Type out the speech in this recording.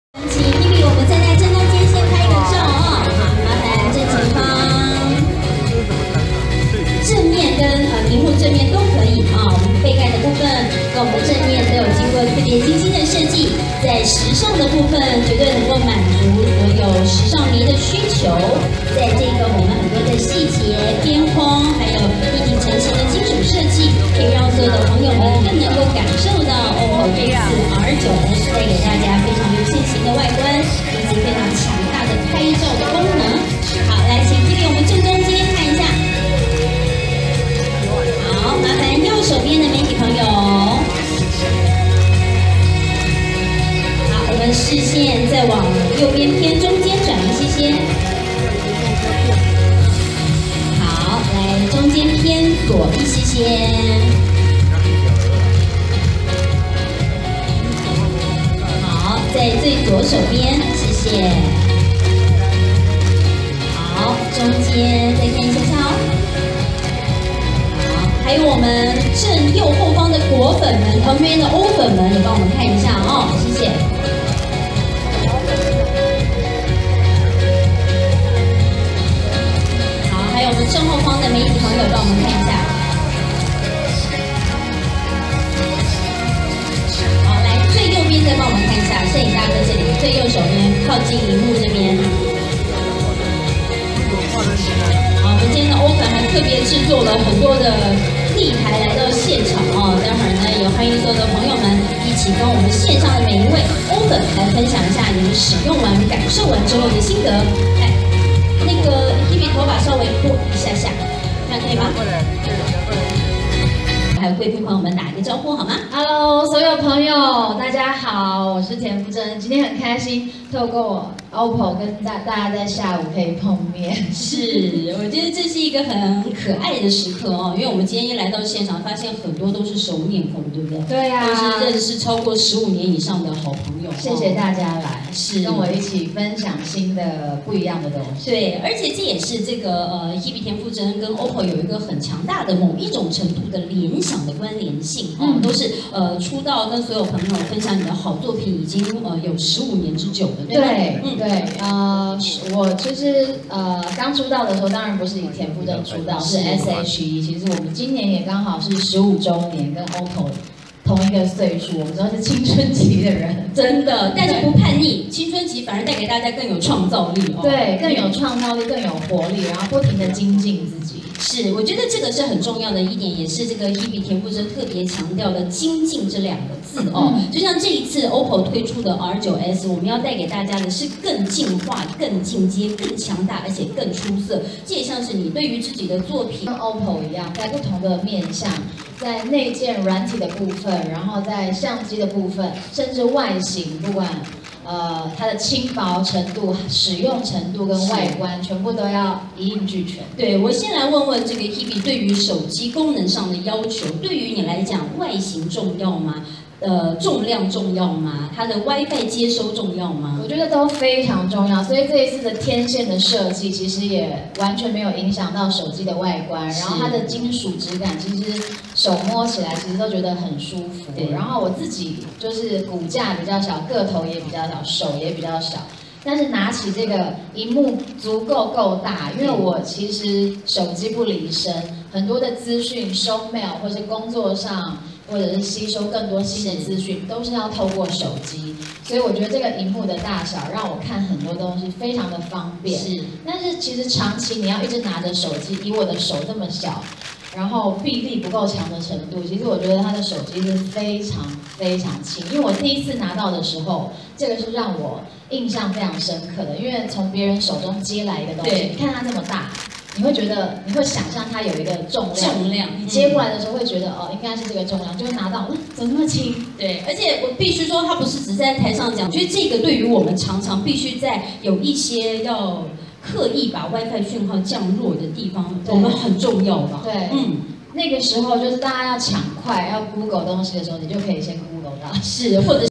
请 Hebe 我们站在正中间先拍一个照啊，好，麻烦正前方，正面跟荧幕正面都可以啊。我们背盖的部分跟我们的正面都有经过特别精心的设计，在时尚的部分绝对能够满足所有时尚迷的需求。在这个我们很多的细节、边框，还有一体成型的金属设计，可以让所有的朋友们更能够感受到OPPO A4R9S 带给大家非常流线型的外观，以及非常强大的拍照的功能。好，来，请 Hebe 我们正中间看一下。好，麻烦右手边的媒体朋友。好，我们视线再往右边偏中间转一些些。好，来中间偏左一些些。在最左手边，谢谢。好，中间再看一下下哦。好，还有我们正右后方的果粉们，旁边的欧粉们也帮我们看一下哦，谢谢。好，还有我们正后方的媒体朋友帮我们看一下。再帮我们看一下，摄影大哥这里最右手边，靠近荧幕这边。好，我们今天的欧粉还特别制作了很多的立牌来到现场哦。待会儿呢，也欢迎所有的朋友们一起跟我们线上的每一位欧粉来分享一下你们使用完、感受完之后的心得。来，那个 Hebe 头发稍微拨一下下，这样可以吗？还有贵宾朋友们打一个招呼好吗 ？Hello， 所有朋友，大家好，我是田馥甄。今天很开心，透过 OPPO 跟大家在下午可以碰面。 是，我觉得这是一个很可爱的时刻哦，因为我们今天一来到现场，发现很多都是熟面孔，对不对？ 对呀、 都是认识超过15年以上的好朋友。 谢谢大家来， 是跟我一起分享新的不一样的东西。 对，而且这也是这个Hebe 田馥甄跟 OPPO 有一个很强大的某一种程度的联想的关联性哦，都是出道跟所有朋友分享你的好作品已经有15年之久了，对吧？ 对，我就是刚出道的时候，当然不是以田馥甄出道，是 SHE。其实我们今年也刚好是15周年，跟 OPPO 同一个岁数，我们都是青春期的人， 真的，但是不叛逆，青春期反而带给大家更有创造力哦。 对，更有创造力，更有活力，然后不停的精进自己。 是，我觉得这个是很重要的一点，也是这个 Hebe 田馥甄特别强调的“精进”这2个字哦。就像这一次 OPPO 推出的 R9S， 我们要带给大家的是更进化、更进阶、更强大，而且更出色。这也像是你对于自己的作品， 跟 OPPO 一样，在不同的面向，在内建软体的部分，然后在相机的部分，甚至外形，不管它的轻薄程度、使用程度跟外观，全部都要一应俱全。 对，我先来问问这个 Hebe 对于手机功能上的要求，对于你来讲，外形重要吗？重量重要吗？它的 WiFi 接收重要吗？ 我觉得都非常重要，所以这一次的天线的设计其实也完全没有影响到手机的外观，然后它的金属质感其实手摸起来其实都觉得很舒服。然后我自己就是骨架比较小，个头也比较小，手也比较小。但是拿起这个荧幕够大，因为我其实手机不离身，很多的资讯收 mail 或是工作上，或者是吸收更多新的资讯，都是要透过手机。所以我觉得这个荧幕的大小让我看很多东西非常的方便。是，但是其实长期你要一直拿着手机，以我的手这么小，然后臂力不够强的程度，其实我觉得它的手机是非常轻。因为我第一次拿到的时候，这个是让我印象非常深刻的，因为从别人手中接来一个东西，你看它这么大，你会想象它有一个重量，你接过来的时候会觉得应该是这个重量，就会拿到，怎么那么轻？ 对，而且我必须说，它不是只是在台上讲，我觉得这个对于我们常常必须在有一些要刻意把 WiFi 讯号降弱的地方，我们很重要吧？ 对，那个时候就是大家要抢快，要 Google 东西的时候，你就可以先 Google 到， 是，或者